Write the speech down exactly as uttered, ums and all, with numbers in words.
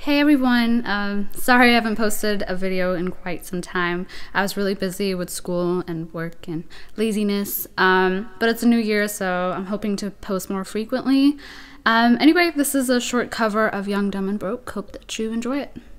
Hey everyone, um, sorry I haven't posted a video in quite some time. I was really busy with school and work and laziness, um, but it's a new year, so I'm hoping to post more frequently. Um, anyway, this is a short cover of Young Dumb and Broke. Hope that you enjoy it.